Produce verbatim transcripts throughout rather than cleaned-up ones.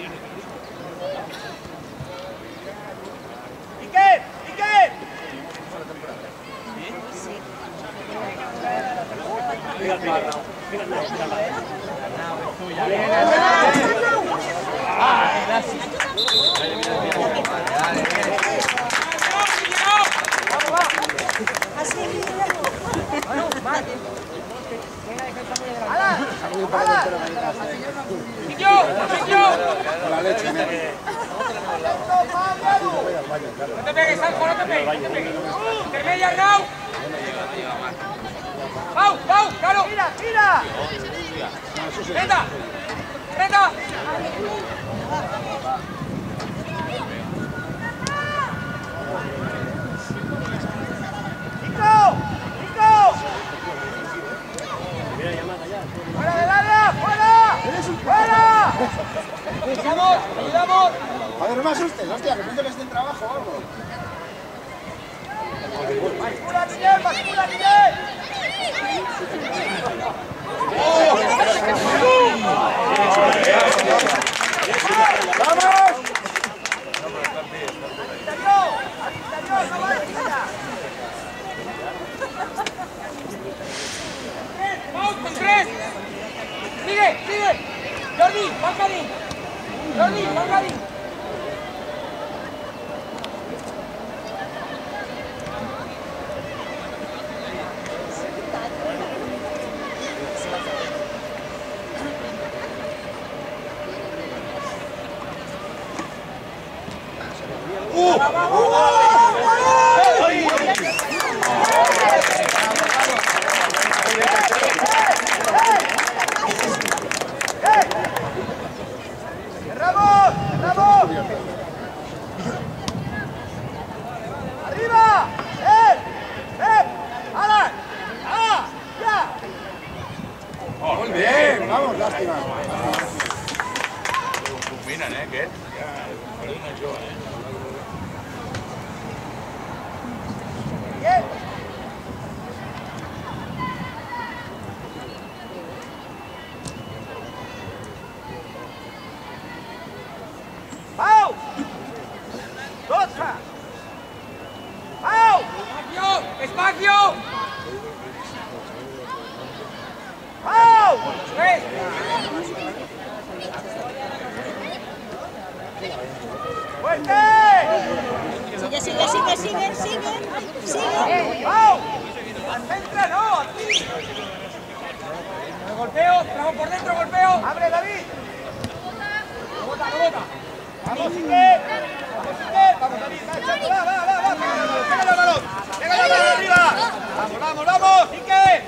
¡Iker! ¡Iker! No te pegues, Sanjo, no te pegues, no te pegues. Intermedia, Arnau. Pau, Pau, claro. ¡Mira, mira! Reta, reta. ¡Nico! ¡Nico! ¡Fuera del área! ¡Fuera! ¡Fuera! Ayudamos, ayudamos. A ver, no me asustes, hostia, que pienso que esté en trabajo o algo. ¡Bascula, Miguel! ¡Bascula, Miguel! ¡Vamos! ¡Interior! ¡Interior! ¡No va a esquina! Vamos con tres. Sigue, sigue. Jordi, Bancadín. Jordi, Bancadín. ¡Cerramos! ¡Cerramos! ¡Arriba! ¡Eh! ¡Eh! ¡Alan! ¡Ah! ¡Ya! Muy bien, vamos, lástima. Combinen, eh, aquest? Bien. ¡Pau! ¡Cosa! ¡Pau! Espacio, espacio. ¡Pau! Tres. ¡Fuerte! Sigue, sigue, sigue, sigue, sigue, sigue. ¡Pau! ¡Al centro no! ¡Aquí! Golpeo, tramo por dentro, golpeo. ¡Abre, David! No bota, no bota. ¡Vamos, Iker! ¡Vamos, Iker! ¡Vamos, David! ¡Va, chato! ¡Va, va, va! va. ¡Pégale al balón! ¡Pégale al balón arriba! ¡Vamos, vamos, vamos! ¡Iker!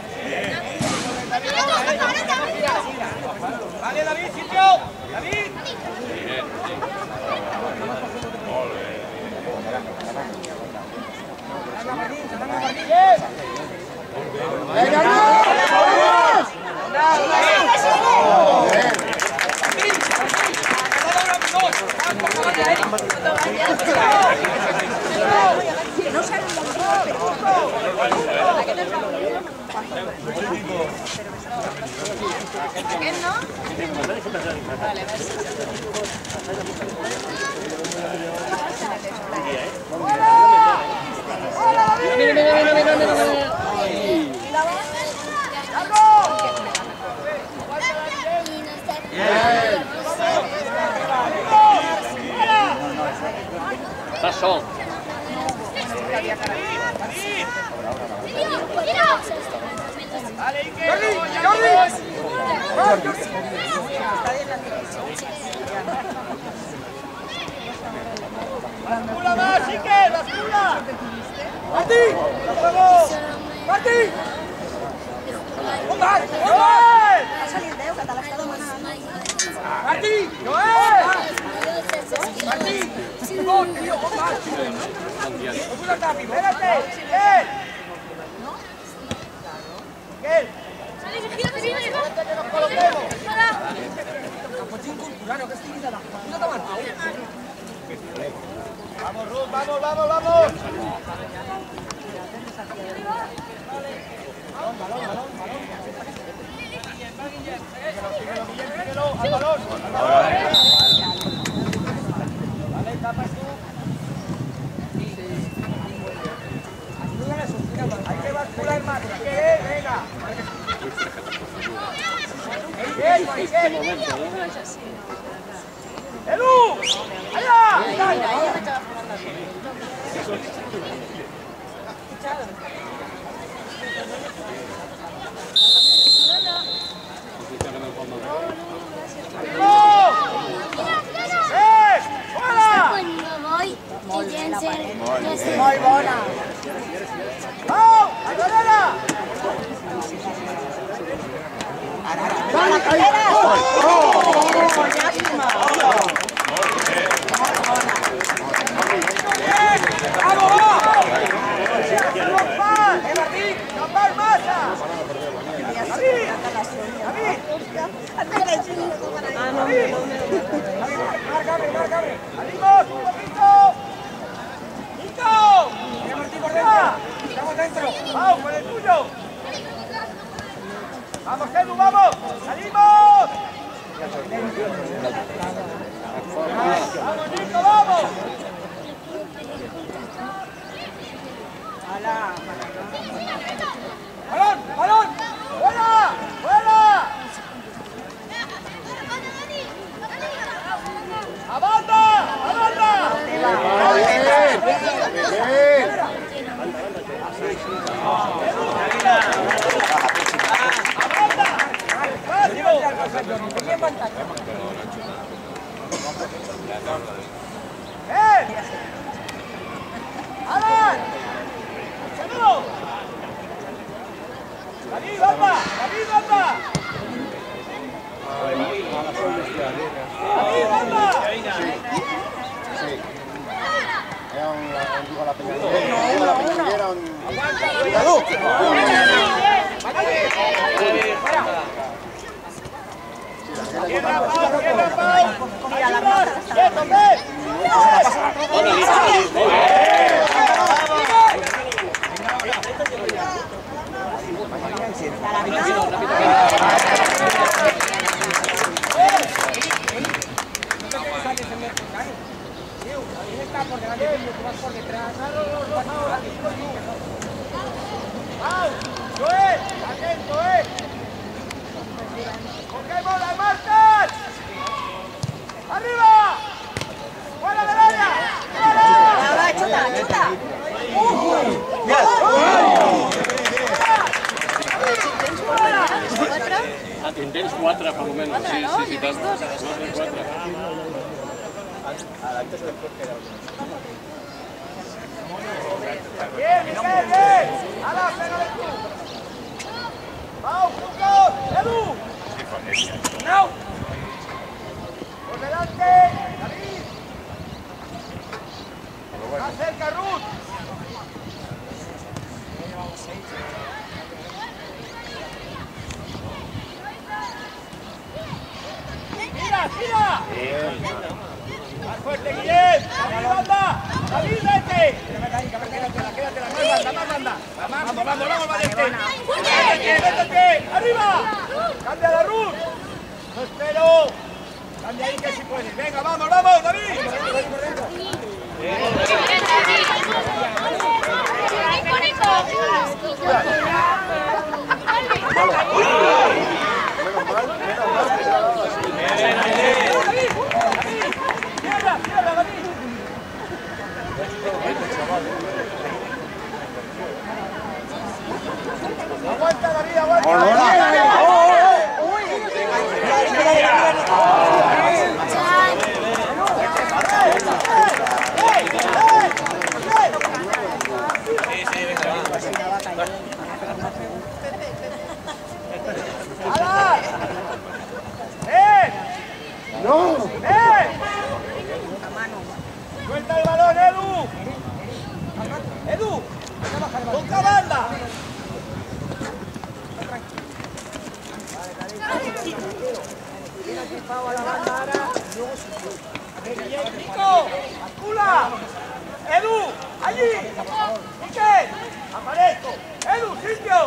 ¡Vale, David! ¡Sitio! ¡David! ¡Bien! ¡Venga, vamos! No sale un ¿Qué no? Vale, ¡Mira, mira, mira, mira, mira! Pasó. ¡Vale, Iker! Jordi, Jordi. ¡Bascula más, Iker! ¡Bascula! Martí. ¡Vamos! Martí. Un más, un más. ¡Joel! Ha salido Déu, que te l'està demanant. Martí. ¡Joel! Martí. Dos, tío, un más. No puedo estar arriba. ¡Espérate! ¡Iker! ¡Iker! ¡Vente que nos coloquemos! Capotín culturano, que estic de la puta de Martí. ¡Vamos, Ruth! ¡Vamos, vamos, vamos! Balón, balón, balón, balón. Síguelo, síguelo, Guillem, síguelo, al balón, al balón. Bien, bien. ¡Edu! ¡Allá! Muy bona. ¡Vamos! ¡Acelera! ¡Vamos, carrera! ¡Oh, lástima! ¡Vamos, vamos! ¡Eh, Martín! ¡Campar masa! ¡David! ¡David! Ah, no, ¡David! Marca, abre, marca, abre. ¡Salimos! ¡Un poquito! ¡Nico! Mira, Martín, por dentro. Estamos dentro. ¡Vamos, con el tuyo! ¡Vamos, Edu, vamos! ¡Salimos! ¡Vamos, Nico, vamos! ¡Balón, balón! ¡Fuera! ¡Fuera! ¡A banda! ¡A banda! Bien, bien. ¡Eh! ¡Alan! ¡Segundo! ¡David, bamba! ¡David, bamba! ¡David, bamba! Sí. Era un, un, digo, la peñonera. No, la peñonera era un... ¡Cuidado! ¡Tierra, Pau! ¡Tierra, Pau! ¡Ayudas! ¡Quieto, ve! ¡Pau! ¡Joel! ¡Atento, eh! ¡Cogemos las marcas! ¡Arriba! ¡Fuera del área! ¡Fuera! Va, chuta, chuta. En tens quatre, per almenys. Sí, sí, sí, tant. Quatre. ¡Bien, Miguel, bien! ¡Hala, pégale tú! ¡Vamos, juntos! ¡Edu! ¡No! ¡Por delante! ¡David! ¡Más cerca, Ruth! ¡Tira, tira! ¡Más fuerte, Guillem! ¡David, banda! ¡David, vete! Quédatela, quédatela, más banda, más banda. Vamos, vamos, vamos, Valente. Métete, métete, arriba. Cambia la Ruth. No espero. Cambia ahí que si puedes. Venga, vamos, vamos, David. Cierra, cierra, David. Aguanta, David, aguanta. ¡Hala! ¡Eh! ¡No! ¡Eh! ¡Suelta el balón, Edu! ¡Edu! ¡Toca banda! ¡Nico! ¡Acula! ¡Edu! ¡Allí! ¡Miquel! ¡Aparezco! ¡Edu, sitio!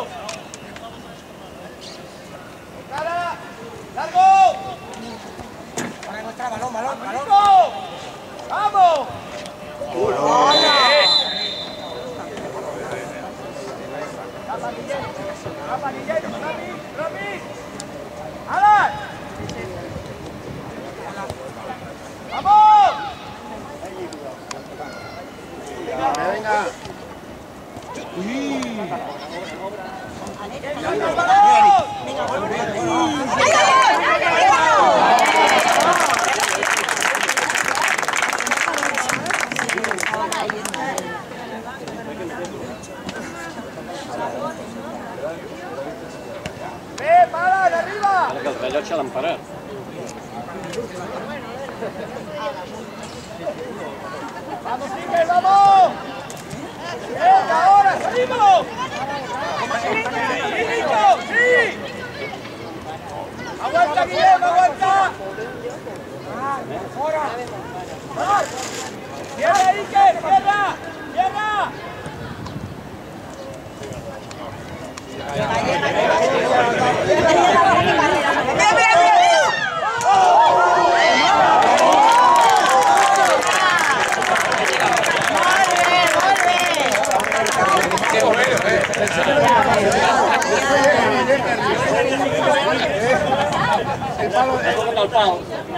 ¡Cara! ¡Largo! Para encontrar balón, balón, balón. ¡Nico! ¡Vamos! ¡Tapa, Guillermo! ¡Tapa, Guillermo! ¡Rami! ¡Rami! ¡Alan! rellotge l'han parat. ¡Vamos, Iker, vamos! ¡Bien, ahora, salimos! ¡Sí, Nico, sí! ¡Aguanta, Guillem, aguanta! ¡Cierra, Iker, cierra! ¡Cierra! El palo, El palo.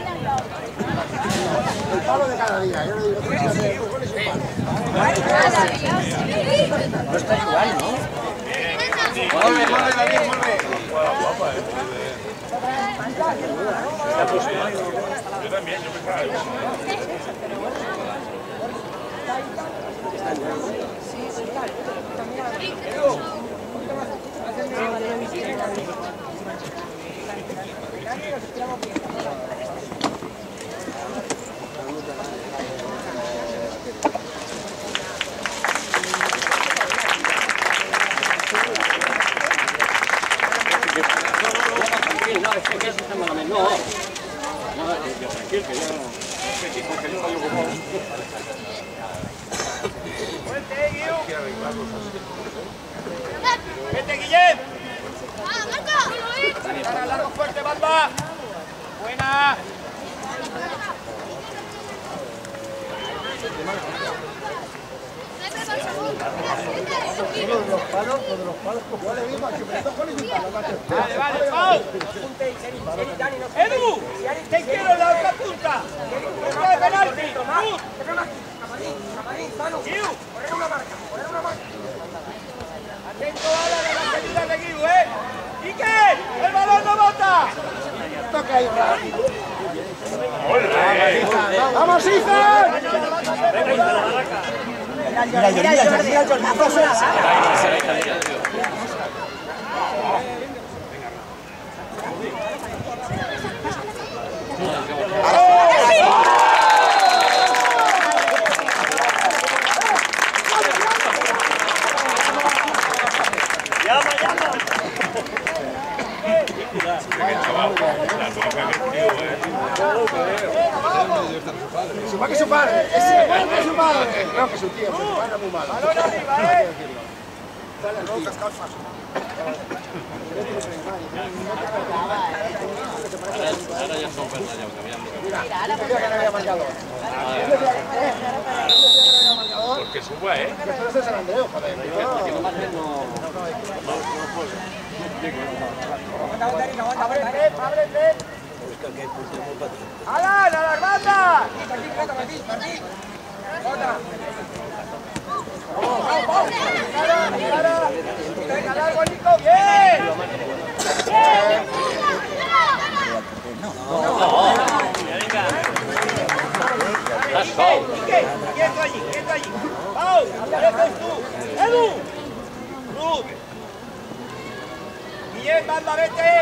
el palo de cada día. Yo le digo, tienes que hacer goles y palos. No está igual, ¿no? Vuelve, vuelve, David, vuelve. Yo también, yo pensaba eso. No, es que aquest està malament. No, no, tranquil, que ja... Que sí, perquè jo vaig ocupar. ¡Fuerte, Guiu! ¡Vete, Guillem! ¡Cara largo, fuerte, Bamba! ¡Buena! Lo de los palos, lo de los palos. Yo le digo, si me dos goles y un palo. Vale, vale, Pau. Edu, te quiero en la otra punta. Punta de penalti. Guiu. Atento ahora de las ayudas de Guiu, ¿eh? Iker, el balón no bota. Toca ahí rápido. ¡Vamos, Ethan! Mira el Jordi, mira el Jordi, mira el Jordi. Llama, llama. Su padre, su padre. Ese es su padre. No, que su tío, que su padre es muy malo. Balón arriba, ¿eh? Ara ja som per allà, canviant. Mira, yo sabía que no había marcador. Porque suba, ¿eh? Que esto es de San Andreu, joder. Perquè només no... Ábrete, ábrete. ¡Alan, a las bandas! ¡Vamos, vamos! ¡Cara, cara! ¡Venga, largo, Nico! ¡Bien! Estàs sol. Quique, quieto allí, quieto allí. ¡Pau! ¡Apareces tú! ¡Edu! ¡Ruth! Guillem, banda, vete.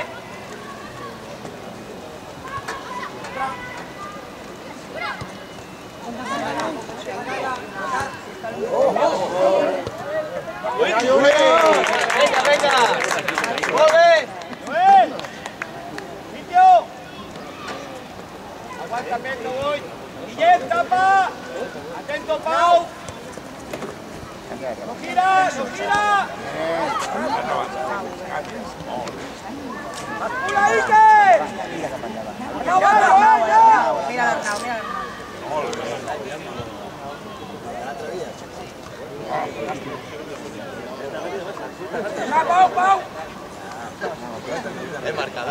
Venga, venga. ¡Joder! ¡Noel! ¡Sitio! Aguanta, Pedro, voy. Guillem, tapa. Atento, Pau. ¡No gira, no gira! ¡Bascula, Iker! ¡No, va, no, va, no! Mira la otra, mira la ¡Va, Pau, Pau! El marcador,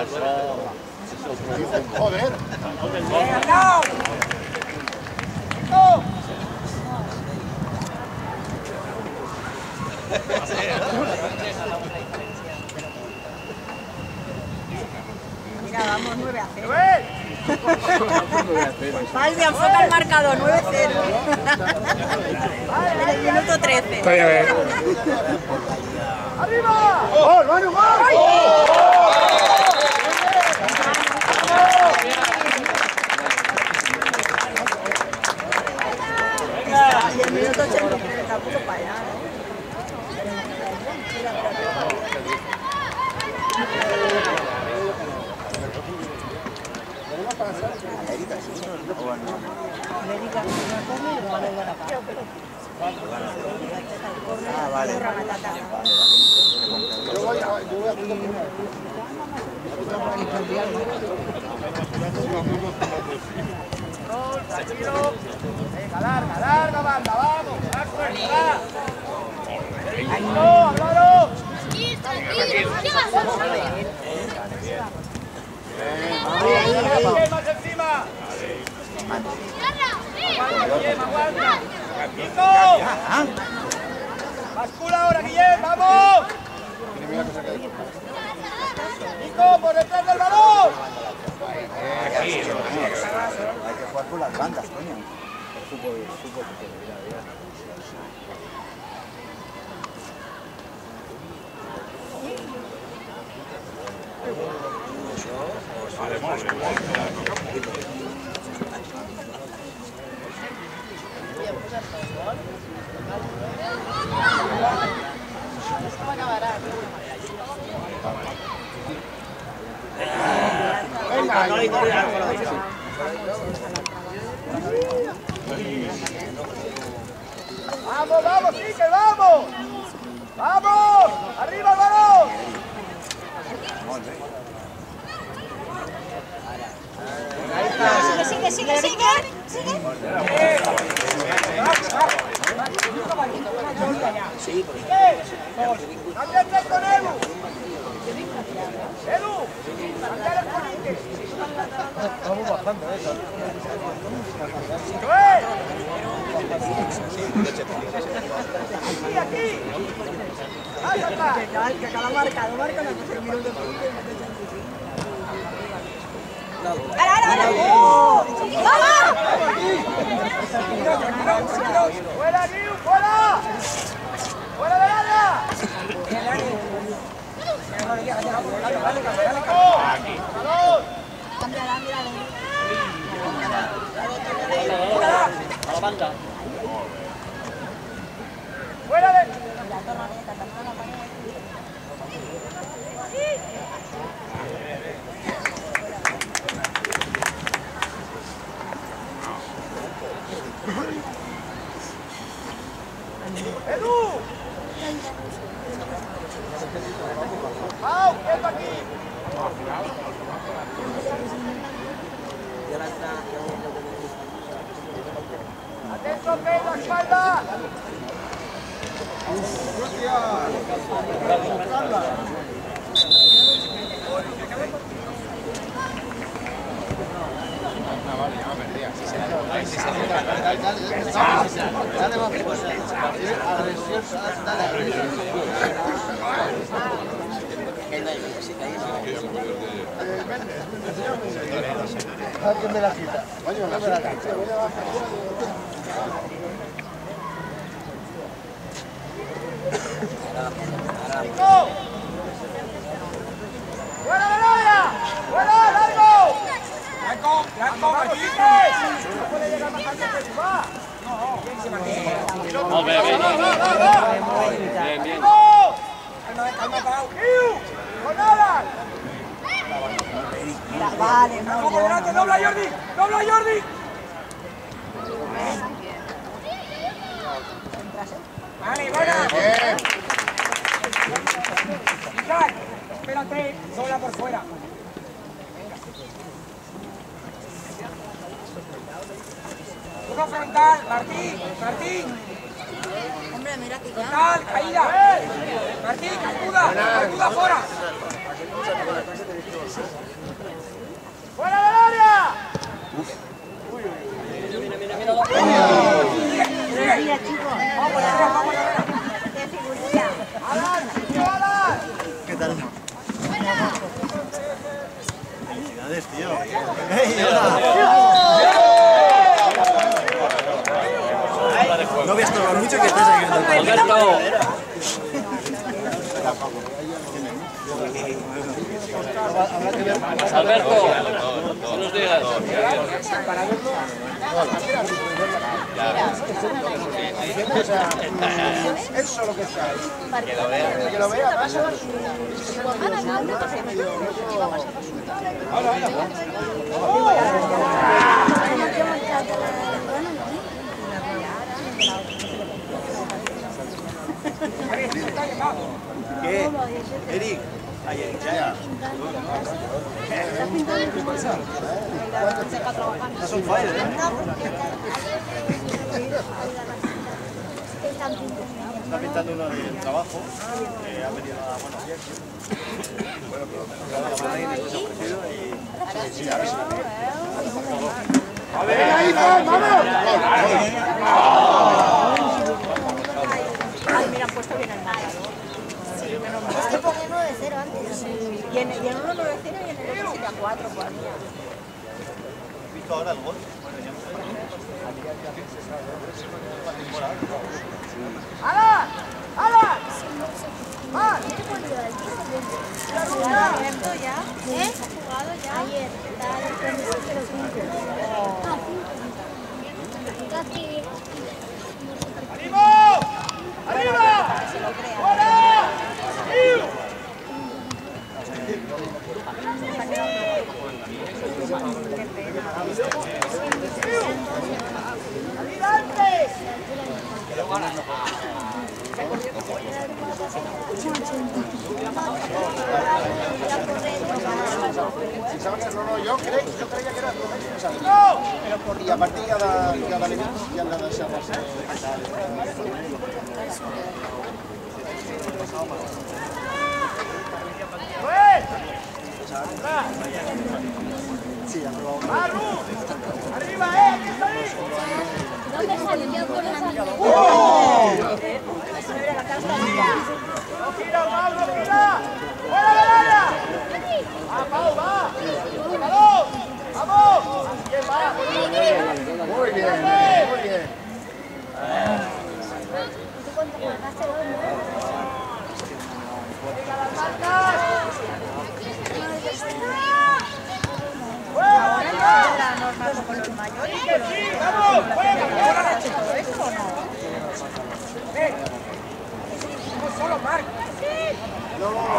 Joder. ¡Venga, no! ¡No! Mira, vamos nueve a cero. ¡Noel! Valde enfoca el marcador, nueve cero. En el minuto trece. ¡Arriba! ¡Gol, Manu, gol! Ah, vale. Yo voy a, yo voy a hacer primero. Tranquilo. Venga, larga, larga banda, vamos. Más fuerte, va. No, háblalo. Bien, más encima. Aguanta, Guillem, aguanta. Nico. Bascula ahora, Guillem, vamos. Nico, por detrás del balón. Hay que jugar con las bandas, coño. El fútbol, el fútbol, mira, mira. Venga, no le Vamos, vamos, sí, que vamos. Vamos, arriba el balón. Sigue, sigue, sigue, sigue. Sigue. Sí, cámbiate con Edu. Edu, cámbiate con Ike. Vamos bajando eso. ¡Joel! Aquí, aquí. ¡Vas atrás! Que acaba marcado, marca no sé, minutos. ¡Ahora, ahora, ahora! ¡Vamos! ¡Fuera, Guiu, fuera! ¡Fuera del área! ¡Balón! Cámbiala, mírala. A la banda. ¡Fuera de... ¡Edu! ¡Pau, quieto aquí! ¡Atento, que la espalda! ¿Quién me la quita? Oye, me la quita. ¡Nico! ¡Fuera del área! ¡Fuera, largo! Blanco, Blanco, ¡Vamos, aquí. Quique! ¡No puede llegar más alto que tú, va! No, bien, bien, ¡Va, bien. va, va, va! Bien, bien. ¡Nico! Calma, calma, Pau. ¡Iu! ¡Con Alan! Vale, Blanco muy por bien. delante, dobla Jordi, dobla Jordi. Vale, buena. Bien. Isaac, espérate, dobla por fuera. Uno frontal, Martín, Martín. Hombre, mira que ya. Frontal, caída. Martín, ayuda, ayuda fuera. ¡Fuera del área! Mira, chicos. Vamos, Herrera, vamos, Herrera. Qué figurilla. ¡Alan, sitio, Alan! ¿Qué tal? Felicidades, tío. ¡Ey, hola! No voy a estorbar mucho que estés aquí. Alberto. Alberto, no nos digas. Eso es lo que está ahí. Que lo vea. Que lo vea, pasa. Ahora, ahora. Eric. Ay, Eric, ya. ¿Qué pasa? Estás on fire, ¿eh? Está pintando uno del trabajo. Eh, ha venido a buenos días. Bueno, pero ahí después ha ofrecido y... Sí, a ver. ¡A ver, ahí, vamos! Ay, mira, han puesto bien el marcador. Sí, menos mal. Es que ponía nueve cero antes. Y en, y en uno nueve cero y en el otro sería cuatro, pues. ¿Has visto ahora el gol? ¡Alan! ¡Alan! ¡Vas! ¿Ha jugado ya? ¿Eh? ¿Ha jugado ya? Ayer. ¡Ánimo! ¡Arriba! ¡Fuera! ¡Adelante! Si saben que no, no, yo creo, yo creía que era ¡No! y a partir de cada cada elemento ya han dado esa base. ¡Joel! Sí, ha probado. ¡Maru! ¡Arriba, eh! ¡Aquí está ahí! ¿Dónde salió por esa ¡No gira, Pau, no gira! ¡Fuera del área! ¡Va, Pau, va! ¡Sácalo! ¡Vamos! ¡Bien, va! Muy bien, muy bien. ¡Venga, las marcas! ¡Fuera! la norma con los mayores? ¡Que sí! ¡Vamos! ¡Fuera, fuera! ¿Todo esto o no? ¡Eh! No solo Marc. No, no,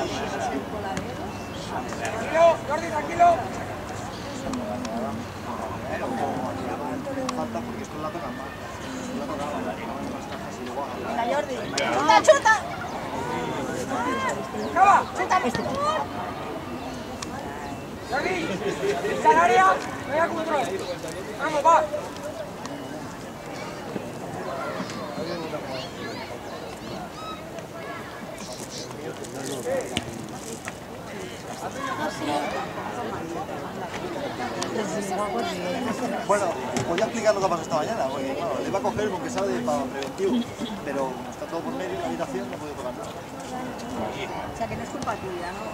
Tranquilo, Jordi, tranquilo. falta porque esto la tocan más. La tocan más cajas y luego a Venga, Jordi. ¡Chuta, chuta! ¡Acaba! ¡Chuta! Jordi, está el área, venga control. Vamos, va. Bueno, podía explicar lo que ha pasado esta mañana, porque claro, le iba a coger porque sabe de para preventivo, pero está todo por medio, la habitación no puede tocar nada. O sea, que no es culpa tuya, ¿no?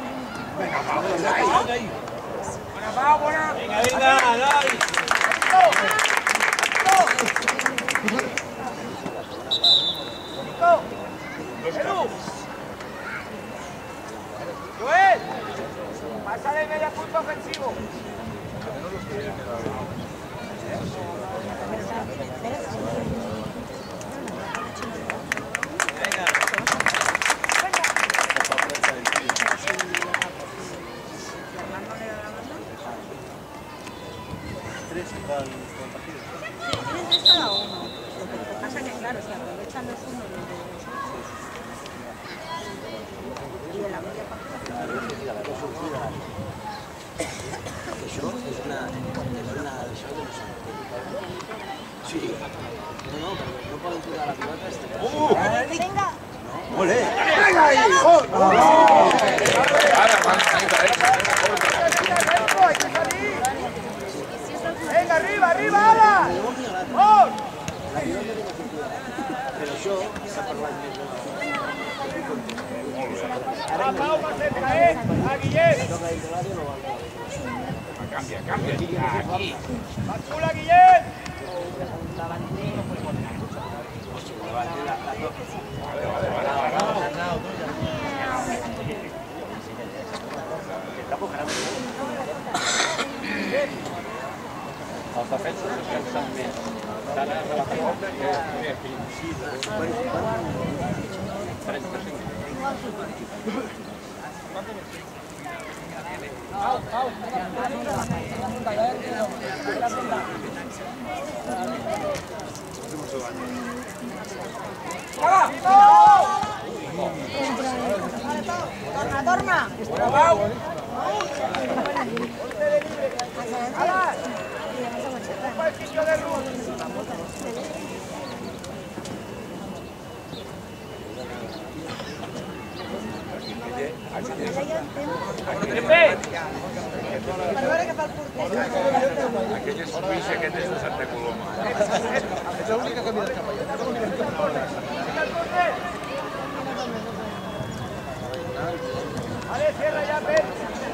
Buena, va, buena. ¡Venga, venga! ¡Dai! ¡Edu! ¡Joel! ¡Pasa de media punto ofensivo! Tres en cada partido. Tienen tres cada uno. Lo que pasa que, claro, se aprovechan los unos los de los otros. Y de la media partida. Això és una, és una això de los... Sí. No, no, perquè no poden tocar la pilota. Uh! Venga. ¡Ole! ¡Venga ahí! ¡Oh! ¡Venga, arriba, arriba, Ala! ¡Oh! Però això s'ha parlat més de Va, Pau, más cerca, eh! ¡A Guillem! Cambia, cambia. Aquí. ¡Bascula, Guillem! Els defenses es cansen més. Tant a la porta que a principi. trenta-cinc. Pau, Pau, ¡Vamos! Torna, torna. Aquella sonrisa que tens de Santa Coloma. És l'única que mira cap allà. Vale, cierra ya, Pep.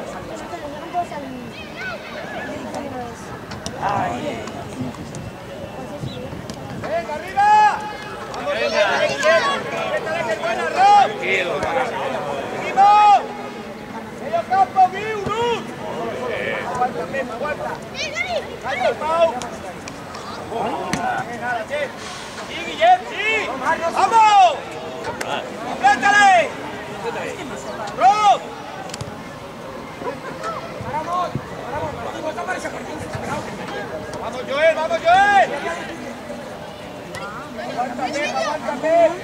Venga, arriba. Vamos, venga, que es buena, Rob. Tranquilo, Seguimos. Medio campo, Guiu, Luz. Aguanta, Pep, aguanta. Calla, Pau. Nada, Pep. Sí, Guillem, sí. ¡Vamos! ¡Complétale! ¡Rob! Paramos, paramos, Martín, vuelta para ese Martín. ¡Vamos, Joel, vamos, Joel! ¡Aguanta, Pep, aguanta, Pep!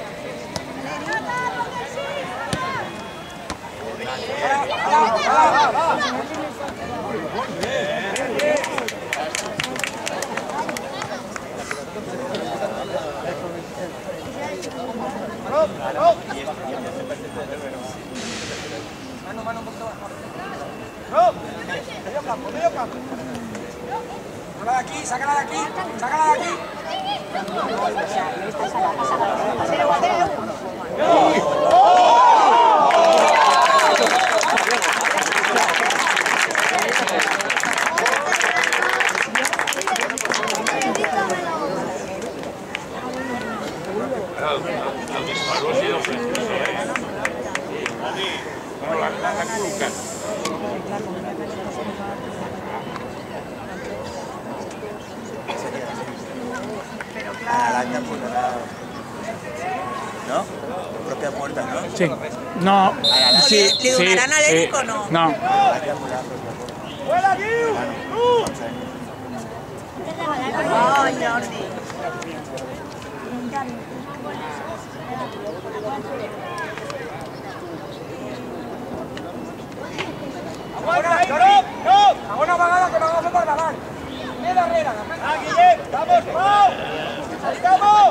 ¡Va, va, va! ¡Rob, Rob! Mano, mano, un poquito más. ¡Rob! Medio campo, medio campo. Sácala de aquí, sácala de aquí, sácala de aquí. El disparo ha sido preciso, ¿eh? Bueno, l'han col·locat. Araña por la... ¿No? Propia muerta, ¿no? Sí. No. Sí, ¿Le sí, donarán al sí. Eric o no? No. ¡Fuera, Guiu! ¡Tú! Ay, Jordi. ¡Aguanta ahí, Rob! ¡Rob! A una vegada que no vamos per davant. Més darrere. ¡Ah, Guillem! ¡Vamos, Pau! ¡Ahí vamos!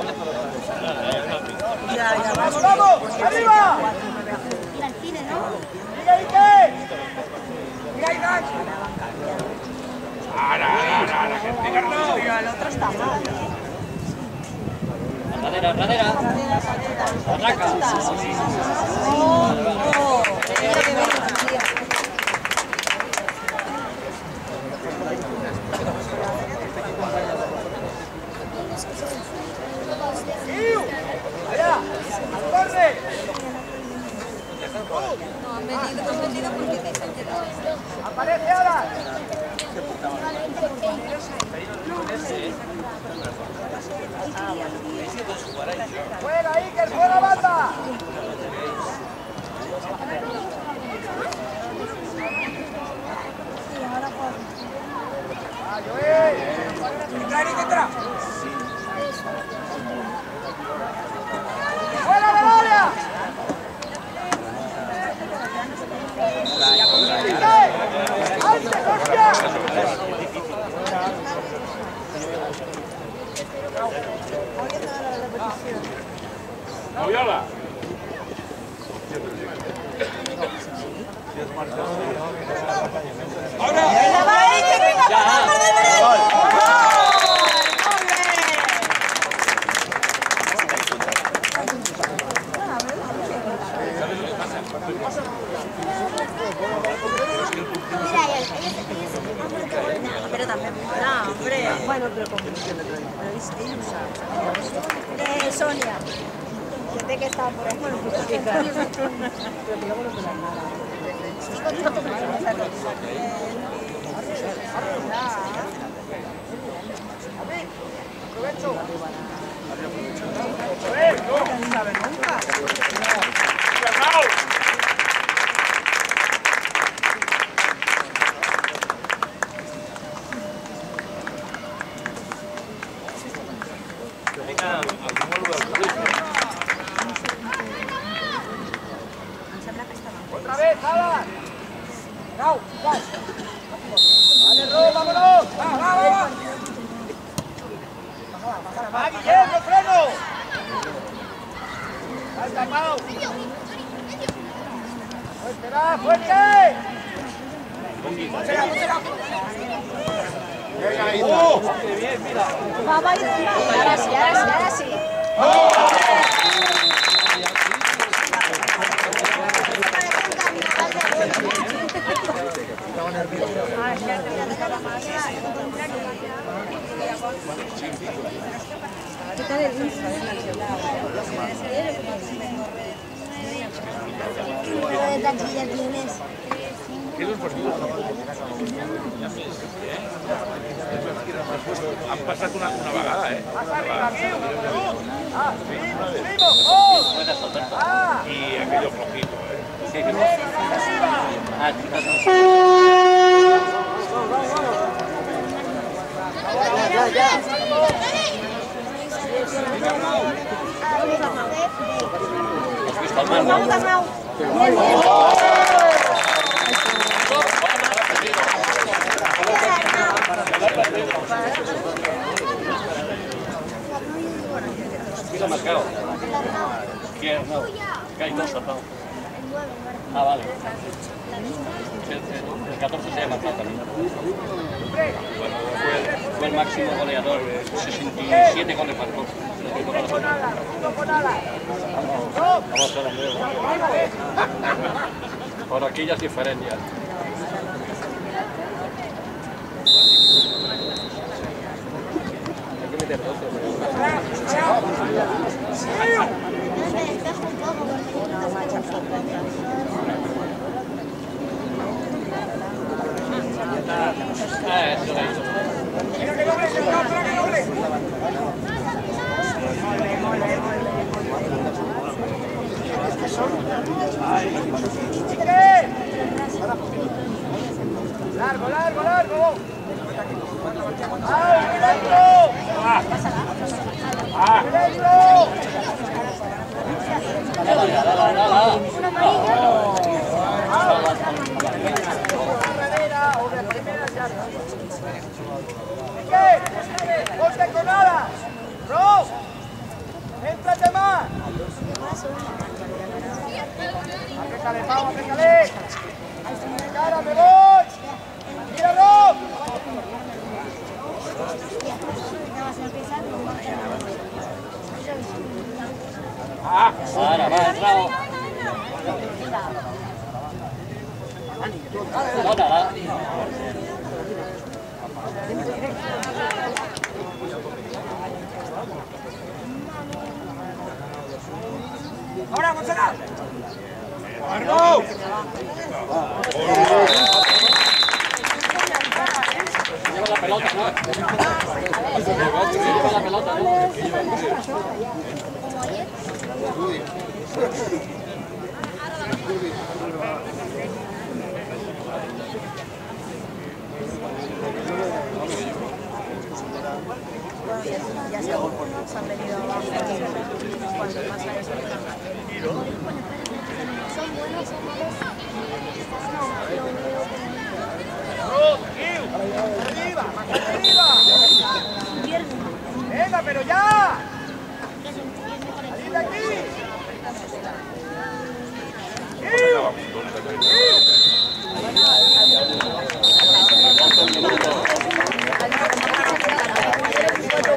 Ya, ya, ¡Vamos, vamos! ¡Arriba! Mira el cine, ¿no? ¡Sigue, Ike! Mira, Isaac. Ara, ara, ara, que et dic no. Pero el otro está mal, ¿eh? Radera, radera. Atraca. Oh, oh. Tenía que ver con el tío. ¡Guiu! ¡Allá! ¡Corre! No, han venido, han venido porque te han quedado. ¡Aparece ahora! ¡Fuera, Iker! ¡Fuera, banda! ¡Ah, Joel! Entra, Eric, entra. ¡Fuera del área! ¡Antes, hostia! Noviola. Venga, va, Iker, venga, vamos, por delante. Pero también, no, hombre. Bueno, pero como eh, Sonia. Desde que estaba por ahí, bueno, pues sí, claro. ¡Aprovecho! No sabe nunca. vámonos. Va, va, va, va. Va, Guillem, no freno. Salta, Pau. Espera, fuerte. Venga, ahí ¡Oh! está. ¡Qué bien, mira! Va, va, ahora sí, ahora sí, ahora sí. de taquilla tienes? Han passat una, una vegada, eh? ¡Ah, subimos! ¡Oh! ¡Ah! Y aquello flojito, eh? Sí, arriba! Ah, Ya, ya. has vist el mar, no? ¿Quién ha marcado? ¿Quién? No. Que hay dos, ¿no? Ah, vale. El, el catorce se ha marcado también. Fue, fue el máximo goleador, sesenta y siete goles marcó. Con alas, con alas. Vamos a ver. Por aquellas diferencias. Hay que meter doce, Ah, eso lo hizo. Mira que doble, que doble, que doble. Largo, largo, largo. ¡Ah, directo! ¡Ah! ¡Ah! ¡Directo! ¿Qué? ¡Ponte con alas! ¡Ross! ¡Éntrate más! ¡Apécale, Pau, apécale! ¡Cara, me voy! ¡Mira, Ross! Ah, ahora va, entrado. No, nada. ¡Ahora, Monserrat! ¡Marco! Lleva la pelota, ¿no? Lleva la pelota, ¿no? Ya se han venido abajo cuando más a eso. Son buenos, son malos. ¡Arriba! ¡Más arriba! ¡Venga, pero ya! ¡Salid de aquí! ¡Iu! ¡Iu!